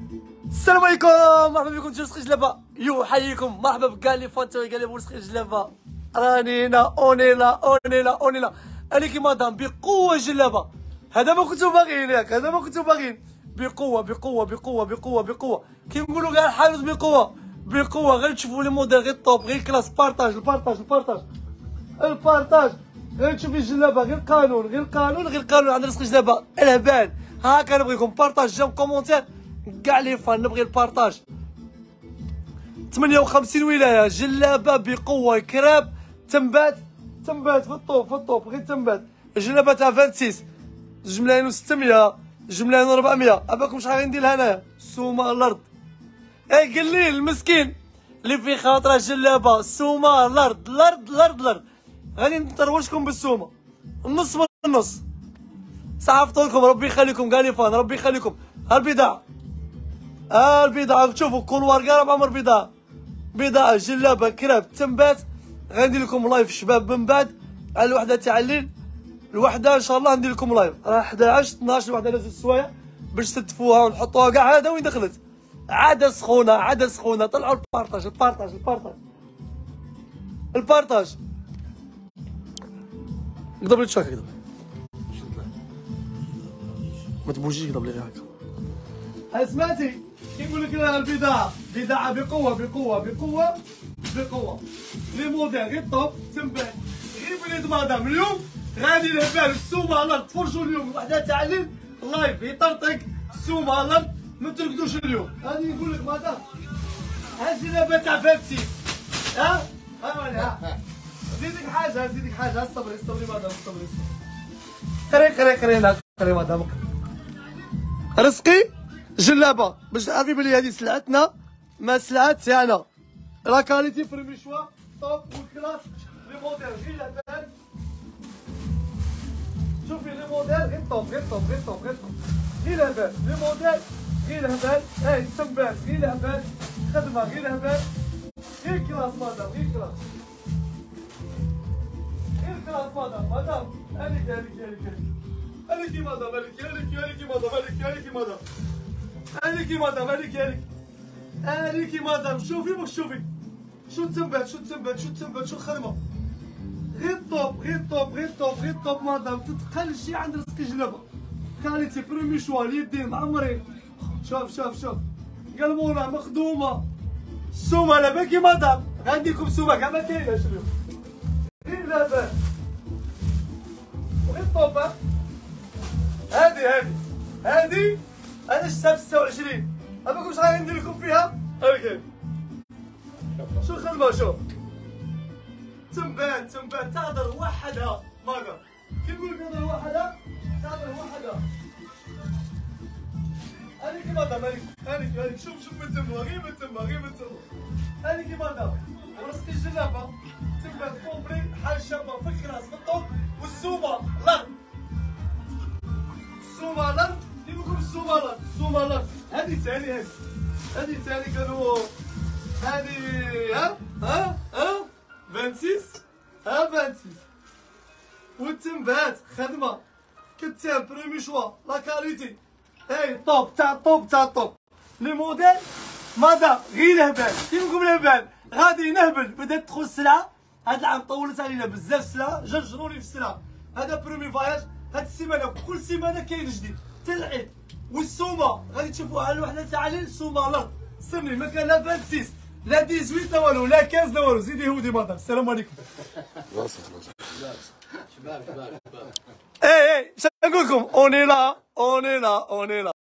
السلام عليكم، مرحبا بكم في سخي جلابه. يو حييكم، مرحبا بكاع لي فانتوي كاع لي بول سخي جلابه. رانينا اونيلا انا كيما مدام بقوه جلابه. هذا ما كنتو باغيين ياك، هذا ما كنتو باغيين. بقوه كي نقولوا كاع الحانوت بقوه غير تشوفوا لي موديل غير طوب غير كلاس. بارطاج غير تشوفي الجلابه غير قانون عندنا سخي جلابه الهبال. هاكا نبغيكم بارطاج جاو كومونتير كاع لي فان، نبغي البارطاج. 58 ولايه جلابه بقوه كراب تنبات في الطوب غير تنبات. الجلابه تاع 26 2,600 2,400. عباكم شحال غندير لها انايا؟ سومه الارض. اي قال لي المسكين اللي في خاطره جلابه سومه الارض غادي نطروشكم بالسومه النص بالنص. صحفتكم ربي يخليكم كاع لي فان، ربي يخليكم. البضاعة تشوفوا كولوار كاع بعمر بضاعة جلابة كراب تنبات. غندير لكم لايف شباب من بعد على الوحدة تاع الليل. الوحدة ان شاء الله ندير لكم لايف راه 11 12 الوحدة لازم السوايع باش تدفوها ونحطوها كاع. هذا وين دخلت عادة سخونة. طلعوا البارطاج. قدر لي تشاك قدر ما تبوجيش قدر لي غير هكا. سمعتي كيقول لك البضاعة بقوة لي موديل غير طوب تنبات غير بليد مدام. اليوم غادي الهبال السومه على الارض. تفرجوا اليوم الوحدة تاع الليل لايف يطرطق السومه على الارض. ما ترقدوش اليوم. غادي نقول لك مدام ها الجلابة تاع 26 ها زيدك حاجة. صبري مدام صبري قري مدام. رزقي جلابه باش تعرفي بلي هذه سلعتنا ما سلعه تاعنا. لا كاليتي بريمي شوا طوب والكلاس. لي موديل غير الهبال. شوفي لي موديل غير طوب غير الهبال. لي موديل غير الهبال. تنبات غير الهبال. خدمه غير الهبال. غير كلاس مدام مدام. هذيك مدام هذيك مدام. شوفي باش تشوفي شو تنبات شو الخدمه. غير طوب مدام. تتقل شي عند رزقي جلابه كاليتي بريمي شوا اليدين معمرين. شوف قال مولا مخدومه. السومه على بالكي مدام غندير لكم سومه كاع ما كايناش اليوم. غير لاباس وغير طوب. هادي انا شفتها ب 26. عباكم شحال غندير لكم فيها؟ هاكا شو الخدمه. شوف تنبات تهضر وحدها ماكا. كي نقول لك تهضر وحدها. هذيك مدام هذيك شوف من تما غير من تما. هذيك مدام ورزقي الجلابه تنبات كومبلي حال شابه في الكراس في الطوب والسومه الارض. كيقولوا السومه الارض. هذه ثاني قالوا هذه ها 26 والتنبات خدمه كتاب بريمي شوا لا كاليتي. طوب تاع طوب. لي موديل مدام غير الهبال. كي نقول الهبال غادي نهبل. بدات تدخل السلعه هذا العام طولت علينا بزاف السلعه جرجروني في السلعه. هذا بريمي فواياج هاد السيمانه كل سيمانه كاين جديد حتى العيد. والسومه غادي تشوفوها على الوحده تاع الليل. السومه على الارض سمي ما كان لا 26 لا 18 لا والو لا 15 لا والو. زيدي هودي مدام. السلام عليكم. شباب اش نقول لكم. اوني لا